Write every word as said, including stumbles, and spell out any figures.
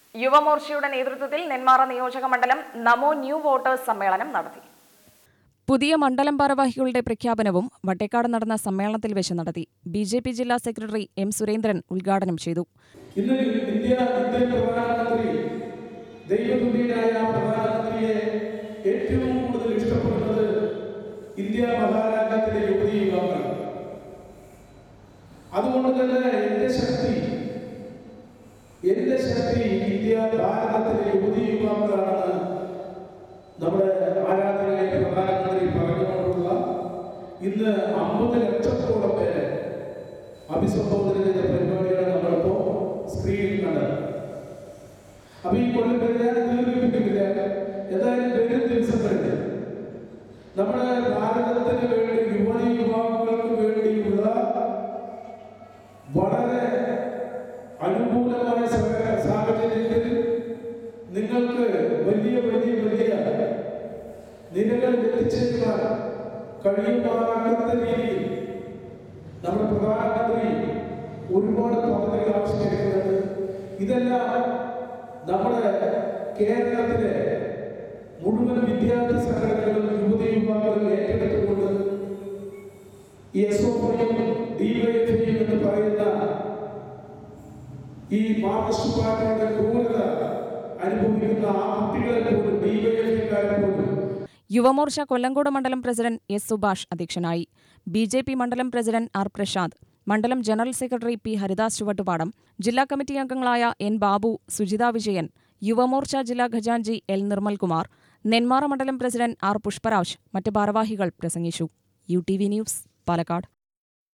യുവമോർച്ചയുടെ നേതൃത്വത്തിൽ നെന്മാറ നിയോജക മണ്ഡലം നമോ ന്യൂ വോട്ടേഴ്സ് സമ്മേളനം നടത്തി. പുതിയ മണ്ഡലം ഭാരവാഹികളുടെ പ്രഖ്യാപനവും വട്ടേക്കാട് നടന്ന സമ്മേളനത്തിൽ വെച്ച് നടത്തി. ബി ജെ പി ജില്ലാ സെക്രട്ടറി എം സുരേന്ദ്രൻ ഉദ്ഘാടനം ചെയ്തു. ഏറ്റവും കൂടുതൽ ഇഷ്ടപ്പെടുന്നത് ഇന്ത്യ മഹാരാജ്യത്തിലെ യുവതി യുവാക്കളാണ്. അതുകൊണ്ട് തന്നെ എന്റെ ശക്തി എന്റെ ശക്തി ഇന്ത്യ ഭാരതത്തിലെ യുവതി യുവാക്കളാണെന്ന് നമ്മുടെ ആരാധനയെ പ്രധാനമന്ത്രി പറഞ്ഞുകൊണ്ടുള്ള ഇന്ന് അമ്പത് ലക്ഷത്തോളം പേരെ അഭിസംബോധന ചെയ്ത പരിപാടിയാണ് നമ്മളിപ്പോ സ്ക്രീനിൽ കണ്ടത്. അപ്പൊ ഈ കൊല്ലം പേര് ദീർഘിപ്പിക്കുന്നില്ല. എന്തായാലും വരും ദിവസങ്ങളിൽ നമ്മുടെ ഭാരതത്തിന് വേണ്ടി യുവതി യുവാക്കൾക്ക് വേണ്ടിയുള്ള വളരെ അനുകൂലമായ സാഹചര്യത്തിൽ നിങ്ങൾക്ക് വലിയ വലിയ വലിയ നിലകളിൽ എത്തിച്ചേരുവാൻ കഴിയുമാറാത്ത രീതിയിൽ നമ്മുടെ പ്രധാനമന്ത്രി ഒരുപാട് പദ്ധതികൾ ആവിഷ്കരിക്കുന്നുണ്ട്. ഇതെല്ലാം നമ്മുടെ കേരളത്തിലെ മുഴുവൻ വിദ്യാർത്ഥി സംഘടനകളും യുവതി യുവാക്കളും ഏറ്റെടുത്തുകൊണ്ട് എസ് ഒ യും ഡിവൈഎഫ്ഐയും എന്ന് പറയുന്ന ഈ മാർക്സിസ്റ്റ് പാർട്ടിയുടെ ക്രൂരത അനുഭവിക്കുന്ന ആ കുട്ടികളെ പോലും ഡിവൈഎഫ്ഐക്കാരെ പോലും. യുവമോർച്ച കൊല്ലങ്കോട് മണ്ഡലം പ്രസിഡന്റ് എസ് സുഭാഷ് അധ്യക്ഷനായി. ബി ജെ പി മണ്ഡലം പ്രസിഡന്റ് ആർ പ്രശാന്ത്, മണ്ഡലം general secretary P Haridas Chuvattupadam, ജില്ലാ കമ്മിറ്റി അംഗങ്ങളായ എൻ ബാബു, സുജിത വിജയൻ, യുവമോർച്ച ജില്ലാ ഖജാൻജി എൽ നിർമ്മൽകുമാർ, നെന്മാറ മണ്ഡലം പ്രസിഡന്റ് ആർ പുഷ്പരാജ്, മറ്റ് ഭാരവാഹികൾ പ്രസംഗിച്ചു. U T V news, Palakkad.